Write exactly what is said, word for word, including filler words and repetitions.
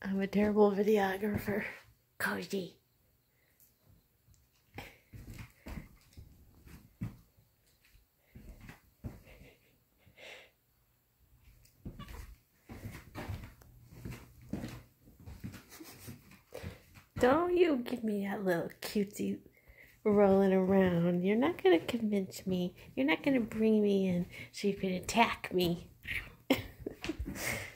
I'm a terrible videographer. Cozy. Don't you give me that little cutesy rolling around. You're not going to convince me. You're not going to bring me in so you can attack me.